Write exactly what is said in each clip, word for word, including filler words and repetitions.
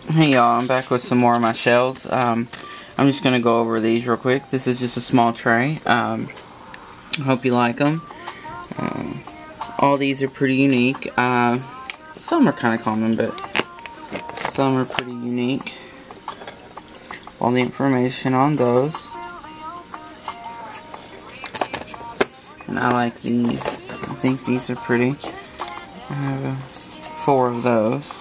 Hey y'all, I'm back with some more of my shells. Um, I'm just going to go over these real quick. This is just a small tray. Um, I hope you like them. Um, all these are pretty unique. Uh, some are kind of common, but some are pretty unique. All the information on those. And I like these. I think these are pretty. I have uh, four of those.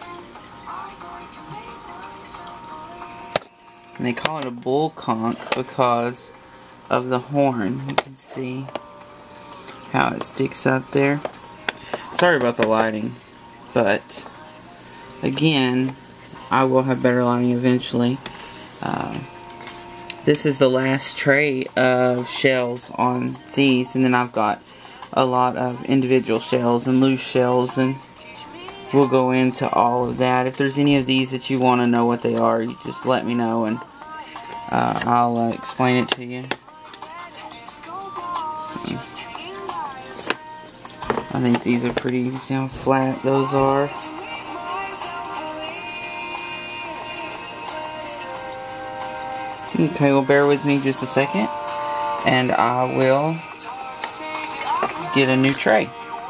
And they call it a bull conch because of the horn. You can see how it sticks up there. Sorry about the lighting, but again, I will have better lighting eventually. Uh, this is the last tray of shells on these, and then I've got a lot of individual shells and loose shells, and we'll go into all of that. If there's any of these that you want to know what they are, you just let me know, and Uh, I'll uh, explain it to you. So, I think these are pretty, you see how flat those are. Okay, well, bear with me just a second, and I will get a new tray.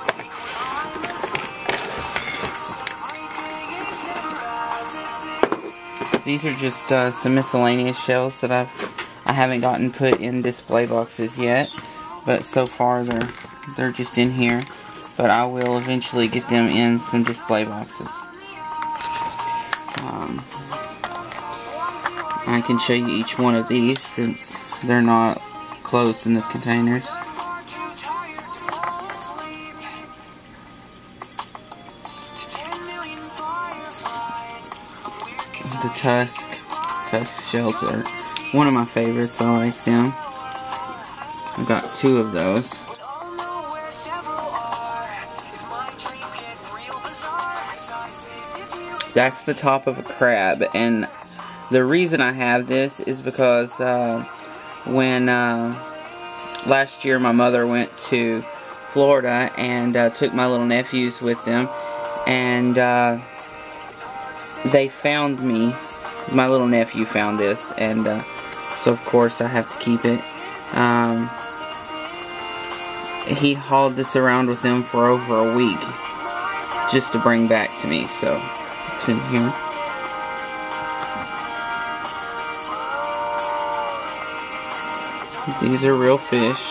These are just uh, some miscellaneous shells that I've I haven't gotten put in display boxes yet, but so far they're they're just in here. But I will eventually get them in some display boxes. Um, I can show you each one of these since they're not closed in the containers. The Tusk, Tusk shells are one of my favorites. I like them. I've got two of those. That's the top of a crab, and the reason I have this is because uh, when uh, last year my mother went to Florida and uh, took my little nephews with them, and uh, they found me, my little nephew found this, and uh, so of course I have to keep it. Um, he hauled this around with him for over a week just to bring back to me, so it's in here. These are real fish.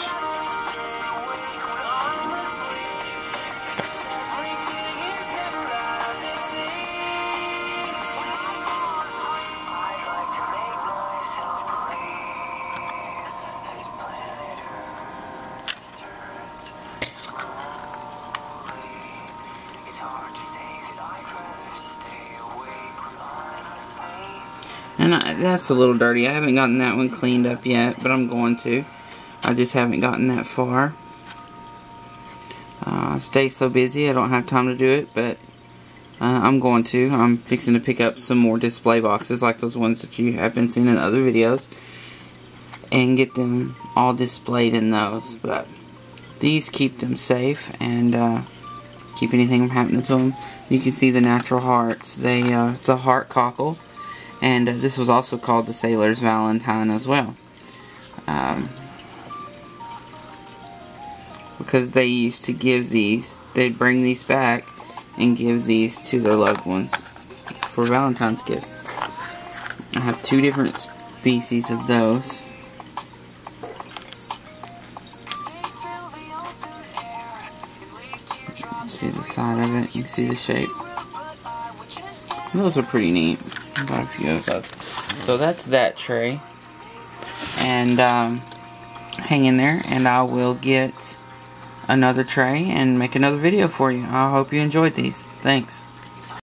And I, that's a little dirty. I haven't gotten that one cleaned up yet, but I'm going to. I just haven't gotten that far. Uh, I stay so busy, I don't have time to do it, but uh, I'm going to. I'm fixing to pick up some more display boxes like those ones that you have been seeing in other videos, and get them all displayed in those. But these keep them safe and uh, keep anything from happening to them. You can see the natural hearts. They uh, it's a heart cockle. And uh, this was also called the Sailor's Valentine as well. Um, because they used to give these, they'd bring these back and give these to their loved ones for Valentine's gifts. I have two different species of those. See the side of it, you can see the shape. Those are pretty neat. I've got a few of those. So that's that tray. And um, hang in there, and I will get another tray and make another video for you. I hope you enjoyed these. Thanks.